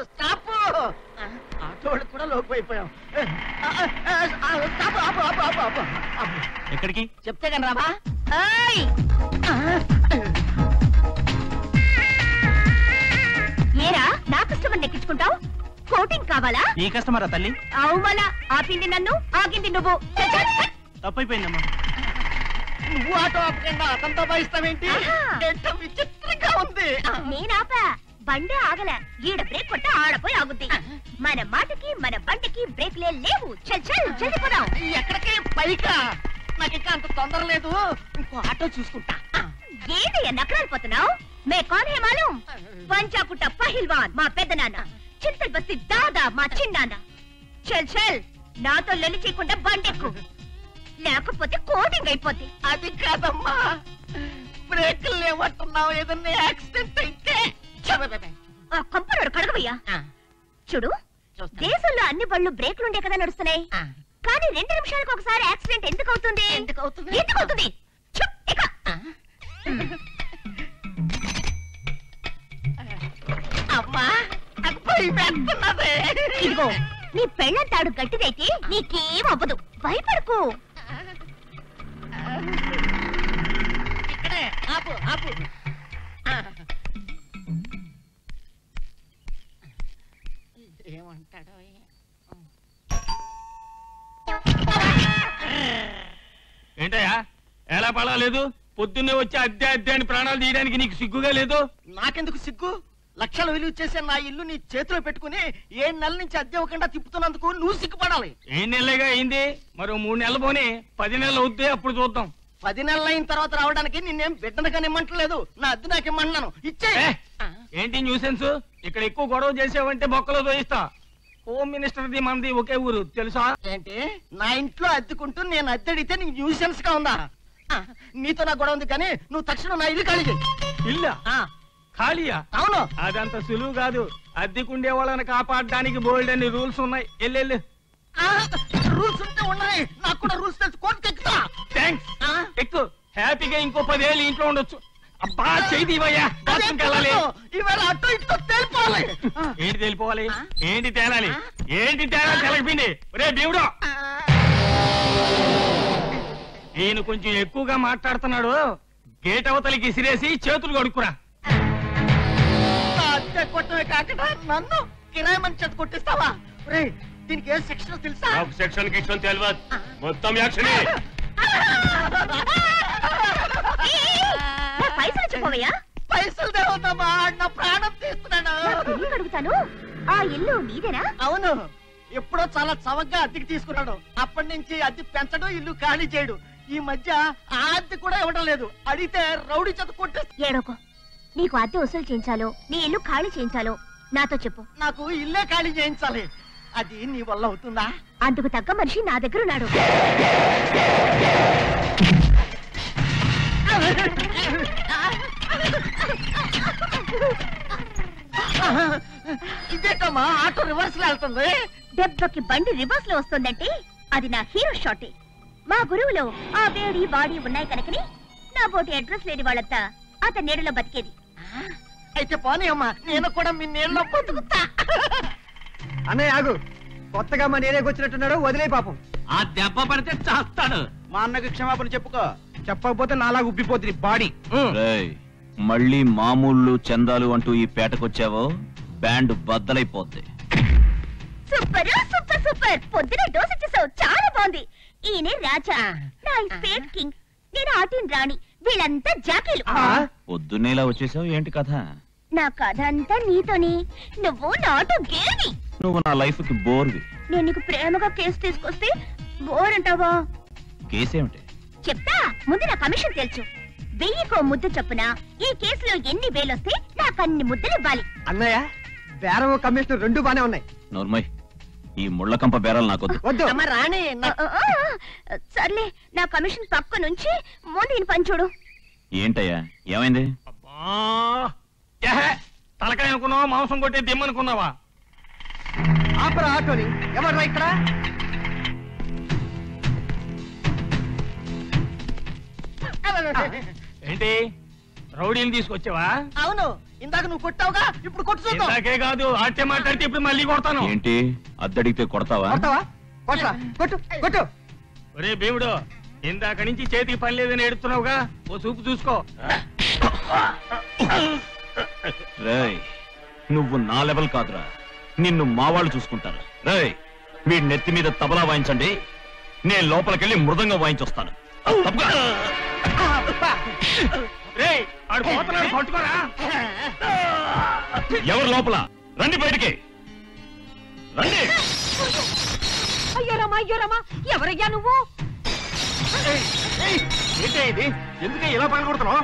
Stop ఆటోడు కూడా లోపైపోయాం ఎక్కడికి చెప్తే కానీ రాబా ఏరా నా కస్టమర్ ఎక్కించుకుంటావు కోటింగ్ కావాలా ఈ కస్టమరా తల్లి అవుమలా ఆపింది నన్ను ఆగింది నువ్వు తప్పైపోయిందమ్మా నువ్వు ఆటో ఆపకుండా అతనితో భావిస్తావేంటి విచిత్రంగా ఉంది నేనాపా బండే ఆగల ఈడ బ్రేక్ కొట్ట ఆడపోయి ఆగుద్ది మన మాటకి మన బండికి బ్రేక్లే లేవు చల్ చల్ చల్లిపోదాం ఎక్కడికి పైకా నాకు ఇంకా అంత తొందర లేదు ఇంకో ఆటో చూసుకుంటా ఏంటయ్యా నకరాలిపోతున్నావు మే కాన్ హే మాలూం పంచాకుట్ట పహిల్వాన్ మా పెద్ద నాన్న చింతల్ బస్తి దాదా మా చిన్నాన్న చల్ చల్ నాతో లొల్లి చేయకుండా బండెక్కు లేకపోతే కోటింగ్ అయిపోద్ది అది కాదమ్మా బ్రేకులు లేవంటున్నావు ఏదన్నా యాక్సిడెంట్ అయితే ఆ కంపనోడు కడగవయ్యా చూడు దేశంలో అన్ని బళ్ళు బ్రేక్లుండే కదా నడుస్తున్నాయి కానీ 2 నిమిషాలకు ఒకసారి యాక్సిడెంట్ ఎందుకు అవుతుంది అమ్మా ఇదిగో నీ పెళ్ళంతాడు గట్టిదైతే నీకేం అవ్వదు భయపడకు ఇక్కడే ఆపు ఆపు ఏమంటాడో ఏంటయ్యా ఎలా పడలేదు పొద్దున్నే వచ్చి అద్దె అద్దె అని ప్రాణాలు తీయడానికి నీకు సిగ్గుగా లేదు నాకెందుకు సిగ్గు లక్షలు విలువ చేసే నా ఇల్లు నీ చేతిలో పెట్టుకుని 7 నెలల నుంచి అద్దె ఇవ్వకుండా తిప్పుతున్నందుకు నువ్వు సిగ్గుపడాలి 7 నెలలుగా అయింది మరో 3 నెలలు పోనీ 10 నెలలు అవుద్ది అప్పుడు చూద్దాం 10 నెలలు అయిన తర్వాత రావడానికి నిన్నేం బిడ్డనగా నిమ్మంటలేదు నా అద్దె నాకు ఇమ్మన్నాను ఇచ్చే ఏంటి న్యూసెన్స్ ఇక్కడ ఎక్కువ గొడవ చేసావంటే బొక్కలో తోయిస్తా హోమ్ మినిస్టర్ ది మనది ఒకే ఊరు తెలుసా ఏంటి నా ఇంట్లో అద్దెకుంటూ నేను అద్దెడితే నీకు న్యూసెన్స్ గా ఉందా నీతో నా గొడవ ఉంది కానీ నువ్వు తక్షణం నా ఇల్లు ఖాళీ చేయి ఇల్లా ఖాళీయా అవును అదంత సులువు కాదు అద్దెకుండే వాళ్ళని కాపాడడానికి బోల్డ్ అన్ని రూల్స్ ఉన్నాయి ఎల్లెళ్ళు రూల్స్ ఉంటే ఉన్నాయి నాకు కూడా రూల్స్ తెలుసు కోర్టుకి ఎక్కుతా థ్యాంక్స్ ఎక్కువ హ్యాపీగా ఇంకో 10 ఏళ్ళు ఇంట్లో ఉండొచ్చు అబ్బా చేయి ఇవయ్యా వెళ్ళాలి ఇవాళ అటు ఇటు తేలిపోవాలి ఏంటి తెలిపోవాలి ఏంటి తేలాలి ఏంటి తేలా తెలపిండి రే దేవుడు ఈయన కొంచెం ఎక్కువగా మాట్లాడుతున్నాడు గేట్ అవతలికి ఇసిరేసి చేతులు కడుక్కురా అద్దె కొట్టమే కాకుండా నన్ను కిరాయి మంచి చేతి కొట్టిస్తావా రే దీనికి ఏ సెక్షన్ తెలుసా సెక్షన్ గిక్షన్ తెలియదు మొత్తం యాక్షన్ పైసలు చెప్పవయ్యా పైసలు దేవతమ్మా నా ప్రాణం తీస్తున్నాను అడుగుతాను ఆ ఇల్లు నీదేనా అవును ఎప్పుడో చాలా చవకగా అద్దెకి తీసుకున్నాడు అప్పటి నుంచి అద్దె పెంచడం ఇల్లు ఖాళీ చేయడు ఈ మధ్య ఆ అద్దె కూడా ఇవ్వడం లేదు అడిగితే రౌడీ చేత కొట్టే ఏడోకో నీకు అద్దె వసూలు చేయించాలో నీ ఇల్లు ఖాళీ చేయించాలో నాతో చెప్పు నాకు ఇల్లే ఖాళీ చేయించాలి అది నీ వల్ల అవుతుందా అందుకు తగ్గ మనిషి నా దగ్గర ఉన్నాడు ఇదేటమ్మా ఆటో రివర్స్ లో వెళ్తుంది దెబ్బకి బండి రివర్స్ లో వస్తుందంటే అది నా హీరో షాటే మా గురువులో ఆ వేడి బాడీ ఉన్నాయి కనుకని నా బోటి అడ్రస్ లేని వాళ్ళంతా అతని నీడలో బతికేది అయితే పోనీ అమ్మా నేను కూడా మీ నీళ్ళలో బతుకుతా అన్నయ్య ఆగు కొత్తగా మా నేరేకి వచ్చినట్టున్నాడు వదిలే పాపం ఆ దెబ్బ పడితే చేస్తాడు మా అన్నకి క్షమాపణ చెప్పుకో చెప్పకపోతే నాలా ఉబ్బిపోతుంది బాడీ మళ్ళీ మామూళ్ళు చందాలు అంటూ ఈ పేటకొచ్చావో బ్యాండ్ బద్దలైపోద్ది సూపర్ సూపర్ సూపర్ పొద్దునే డోస్ ఇచ్చేసావు చాలా బాగుంది ఈయనే రాజా నా స్పేట్ కింగ్ నేను ఆటిన్ రాణి వీళ్ళంతా జాకీలు పొద్దున్నేలా వచ్చేసావు ఏంటి కథ నా కథ అంతా నీతోని నువ్వు నాతో గేమి నువ్వు నా లైఫ్ కి బోర్వి నేను నీకు ప్రేమగా కేసు తీసుకొస్తే బోర్ అంటావా కేసేమిటి చెప్తా ముందు నా కమిషన్ తెలుసు 1000కో ముద్దు చొప్పున ఈ కేసులో ఎన్ని వేలొస్తే నాకు అన్ని ముద్దలు ఇవ్వాలి అన్నయ్య బేరం కమిషన్ 2 బానే ఉన్నాయి నోర్మయ్ ఈ ముళ్ళకంప బేరాలు నాకొద్దు వద్దు అమ్మ రాణి సర్లే నా కమిషన్ పక్క నుంచి ముందు పంచుడు ఏంటయ్యా ఏమైంది తలకాయ అనుకున్నావా మాంసం కొట్టే దిమ్మనుకున్నావా ఆపరా ఆటోని ఎవర్రా ఇక్కడ ఏంటి రౌడీని తీసుకొచ్చావా అవును ఇందాక నువ్వు కొట్టావుగా, ఇప్పుడు కొట్టు చూద్దాం. ఇందాకే కాదు ఆటే మాట్లాడితే ఇప్పుడు మళ్ళీ కొడతాను. ఏంటి అద్దడిగితే కొడతావా? కొడతావా? కొట్టరా, కొట్టు కొట్టు. ఒరే భీముడు, ఇందాక నుంచి చేతికి పని లేదని ఎడుతున్నావుగా, ఓ చూపు చూసుకో. రేయ్, నువ్వు నా లెవెల్ కాదురా, నిన్ను మా వాళ్ళు చూసుకుంటారు. రేయ్, వీడి నెత్తి మీద తబలా వాయించండి, నేను లోపలికెళ్ళి మృదంగా వాయించొస్తాను. రేయ్, ఆడు పోతున్నాడు, పట్టుకోరా. ఎవరు లోపల? రండి బయటికి రండి. అయ్యోరమ్మా ఎవరయ్యా నువ్వు? ఏంటే ఇది? ఎందుకే ఇలా పని కొడుతున్నావు?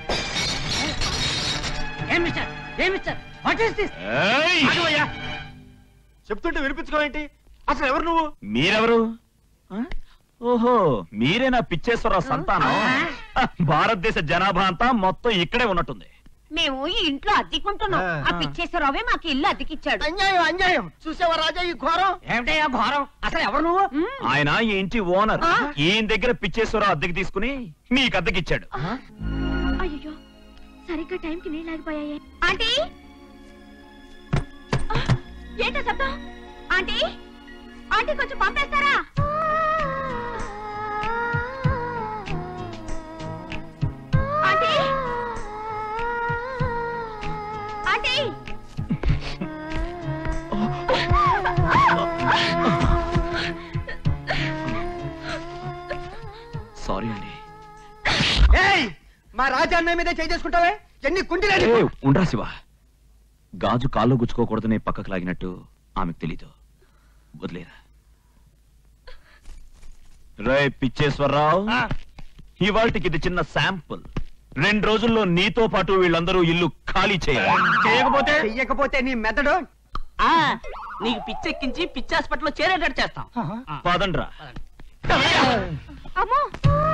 ఏయ్! చెప్తుంటే వినిపించుకోవేంటి? అసలు ఎవరు నువ్వు? మీరెవరు? ఆ? ఓహో, మీరే నా పిచ్చేశ్వరరావు సంతానం. భారతదేశ జనాభా అంతా మొత్తం ఇక్కడే ఉన్నట్టుంది. మేము ఈ ఇంట్లో అద్దెకుంటున్నాం. ఆ పిచ్చేశ్వరరావే మాకు ఇల్లు అద్దెకిచ్చాడు. అన్యాయం. చూసావా రాజా ఈ ఘోరం? ఏమిటయ్యా ఘోరం? అసలు ఎవరు నువ్వు? ఆయన ఈ ఇంటి ఓనర్. ఈయన దగ్గర పిచ్చేశ్వరరావు అద్దెకి తీసుకుని మీకు అద్దెకిచ్చాడు. అయ్యో, సరిగ్గా టైంకి నీళ్ళు ఆగిపోయాయి. ఆంటీ, ఏంటో శబ్దం? ఆంటీ కొంచెం పంపేస్తారా? ఆంటీ సారీ అండి. ఏయ్, మా రాజా అన్నయ్య మీద చేసుకుంటావే? ఎన్ని కుంటిలేని ఉండరా శివ, గాజు కాళ్ళు గుచ్చుకోకూడదని పక్కకు లాగినట్టు ఆమెకు తెలీదు. వదిలేరా. రే పిచ్చేశ్వరరావు, ఇవాళకి ఇది చిన్న శాంపుల్. 2 రోజుల్లో నీతో పాటు వీళ్ళందరూ ఇల్లు ఖాళీ చేయాలి. చెయ్యకపోతే నీ మెదడు నీకు పిచ్చెక్కించి పిచ్చి హాస్పిటల్లో చేరేటట్టు చేస్తాం. పదండ్రా. అమ్మో,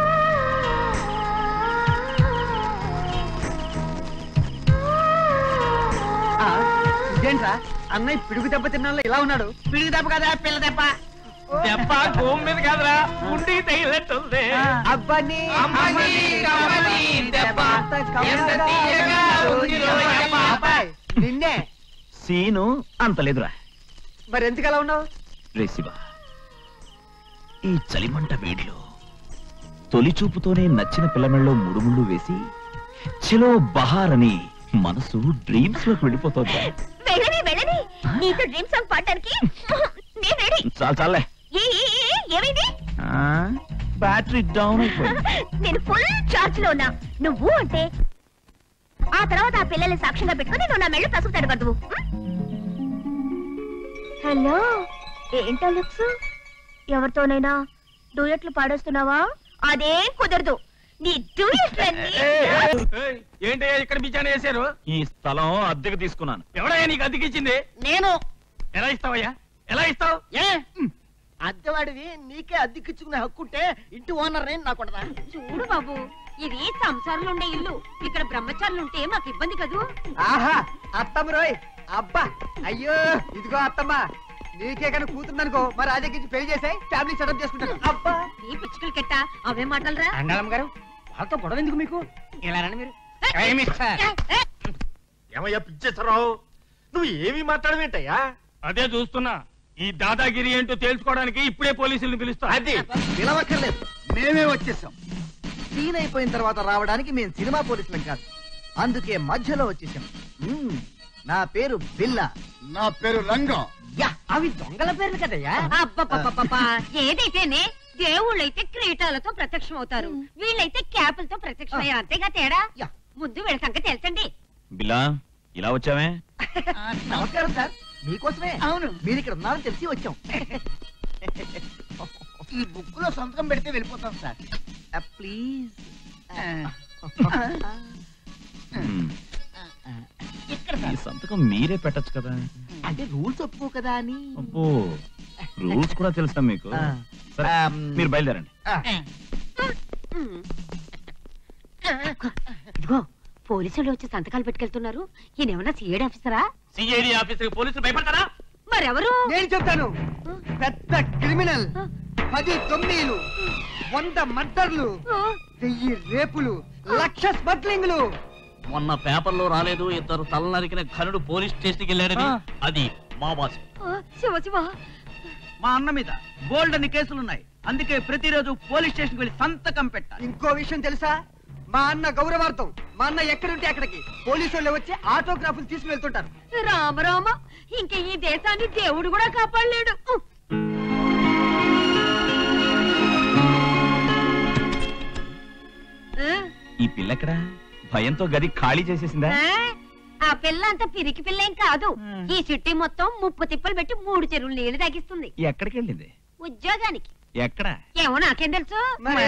ఇదేంట్రా అన్నయ్య పిడుగు దెబ్బ తిన్నాళ్ళ ఇలా ఉన్నాడు? పిడికి దెబ్బ కదా, పిల్ల దెబ్బ. దెబ్బ గోం మీద కాదురా, ఉండి తగిలినట్టుంది. అబ్బని నిన్నే. సీను అంత లేదురా. మరి ఎందుకు అలా ఉన్నావు? రే శివ, ఈ చలిమంట వేడిలో తొలి చూపుతోనే నచ్చిన పిల్లమెళ్ళలో ముడుముళ్ళు వేసి చలో బహార్ అని మనసు డ్రీమ్స్ లోకి వెళ్ళిపోతుంది. వెళ్ళని నీతో డ్రీమ్ సాంగ్ పాడడానికి నేను రెడీ. చాలే, ఏమైంది? బ్యాటరీ డౌన్ అయిపోయింది. నేను ఫుల్ చార్జ్ లో ఉన్నా. నువ్వు అంటే ఆ తర్వాత ఆ పిల్లల్ని సాక్ష్యంగా పెట్టుకుని నువ్వు నా మెళ్ళు పసుపు తడగదు. హలో, ఏంటో లుక్స్? ఎవరితోనైనా డూయట్లు పాడేస్తున్నావా? అదే కుదరదు. నీ డూయట్లన్నీ. ఏంటయ్యా ఇక్కడ బిచ్చాన వేశారు? ఈ స్థలం అద్దెకు తీసుకున్నాను. ఎవడయ్యా నీకు అద్దెకిచ్చింది? నేను. ఎలా ఇస్తావయ్యా? ఎలా ఇస్తావు? ఏ అద్దెవాడివి, నీకే అద్దెకిచ్చుకునే హక్కుంటే ఇంటి ఓనర్ నాకు ఉండదా? చూడు బాబు, ఇది సంసారంలో ఉండే ఇల్లు. ఇక్కడ బ్రహ్మచారులు ఉంటే మాకు ఇబ్బంది కదూ. ఆహా, అత్తమ్మ రోయ్. అబ్బా, అయ్యో, ఇదిగో అత్తమ్మ, నీకే కనుక కూతుందనుకో మరి రాజాకి పెళ్లి చేసాయి, ఫ్యామిలీ సెటప్ చేసుకుంటాను. అబ్బా, నీ పిచ్చుకలు కెట్ట అవే మాటలరా. అండాలమ్మ గారు, వాళ్ళతో గొడవ ఎందుకు మీకు? ఇలా రండి మీరు. ఏమయ్యా పిచ్చేశ్వరరావు, నువ్వు ఏమి మాట్లాడవేంటయ్యా? అదే చూస్తున్నా. ఈ దాదాగిరి ఏంటో తెలుసుకోవడానికి ఇప్పుడే పోలీసులను పిలుస్తా. అది పిలవక్కర్లేదు, మేమే వచ్చేసాం. సీన్ అయిపోయిన తర్వాత రావడానికి మేము సినిమా పోలీసులం కాదు, అందుకే మధ్యలో వచ్చేసాం. నా పేరు బిల్లా. నా పేరు రంగం. అవి దొంగల పేర్లు కదయ్యా. అబ్బబ్బబ్బబ్బా, ఏదైతేనే దేవుళ్ళైతే క్రీటాలతో ప్రత్యక్షం అవుతారు, వీళ్ళైతే క్యాపులతో ప్రత్యక్షమయ్యారు. అంతేగా తేడా. ముందు వీళ్ళ సంగతి తెలుసండి. బిల్లా, ఇలా వచ్చావే? నమస్కారం సార్, మీకోసమే. అవును, మీరు ఇక్కడ ఉన్నారని తెలిసి వచ్చాం. ఈ బుక్ లో సంతకం పెడితే వెళ్ళిపోతాం సార్. ప్లీజ్. ఈ సంతకం మీరే పెట్టచ్చు కదా. అంటే రూల్స్ ఒప్పుకో కదా అని. అబ్బో, రూల్స్ కూడా తెలుసా మీకు? సరే, మీరు బయలుదేరండి. ఇదిగో, పోలీసులు వచ్చి సంతకాలు పెట్టుకెళ్తున్నారు. ఈయనేమన్నా సిఐడి ఆఫీసరా? సిఐడి ఆఫీసర్ పోలీసులు భయపడతారా? మరెవరు? నేను చెప్తాను. పెద్ద క్రిమినల్. 10 దొంగలు, 100 మర్డర్లు, 1000 రేపులు, 1,00,000 స్మగ్లింగ్లు. మొన్న పేపర్లో రాలేదు, ఇద్దరు తల నరికిన ఘనుడు పోలీస్ స్టేషన్కి వెళ్ళాడని. అది మా బాస్. శివ శివ, మా అన్న మీద బోల్డ్ అన్ని కేసులున్నాయి, అందుకే ప్రతిరోజు పోలీస్ స్టేషన్కి వెళ్ళి సంతకం పెట్టాలి. ఇంకో విషయం తెలుసా, మా అన్న గౌరవార్థం మా అన్న ఎక్కడుంటే అక్కడికి పోలీసు వాళ్ళు వచ్చి ఆటోగ్రాఫ్లు తీసుకుని వెళ్తుంటారు. రామ రామ, ఇంక ఈ దేశాన్ని దేవుడు కూడా కాపాడలేడు. ఈ పిల్లెక్కడా భయంతో గది ఖాళీ చేసేసిందా? ఆ పిల్ల అంత పిరికి పిల్లేం కాదు. ఈ చుట్టి మొత్తం 30 తిప్పలు పెట్టి 3 చెరువులు నీళ్లు తాగిస్తుంది. ఎక్కడికి వెళ్ళింది? ఉద్యోగానికి. ఎక్కడ? ఏమో నాకేం తెలుసు.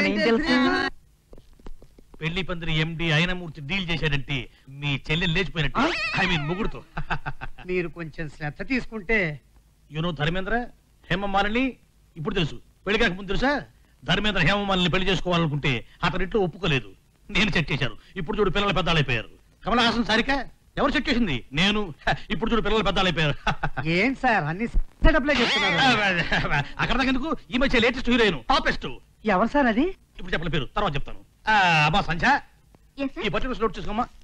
పెళ్లి పందిరి ఎండి అయినమూర్తి డీల్ చేశాడంటే మీ చెల్లెలు లేచిపోయినట్టు. I mean ముగ్గురుతో. మీరు కొంచెం శ్రద్ధ తీసుకుంటే. యూనో ధర్మేంద్ర హేమమాలిని ఇప్పుడు తెలుసు, పెళ్లి కాక ముందు తెలుసా? ధర్మేంద్ర హేమమాలిని పెళ్లి చేసుకోవాలనుకుంటే అతని ఇంట్లో ఒప్పుకోలేదు, నేను సెట్ చేశాను. ఇప్పుడు చూడు పిల్లలు పెద్దాలైపోయారు. కమల్ హాసన్ సారిక ఎవరు సెట్ చేసింది? నేను. ఇప్పుడు చూడు పిల్లలు పెద్దాలైపోయారు. ఏం సార్ అన్ని సెటప్లే చెప్తున్నారు? అక్కడ దాకా ఎందుకు, ఈ మధ్య లేటెస్ట్ హీరోయిన్ టాపెస్ట్. ఎవరు సార్ అది? ఇప్పుడు చెప్పలే పేరు, తర్వాత చెప్తాను. అమ్మా సంధ్య, ఈ పర్టికులర్స్ నోట్ చేసుకోమ్మా.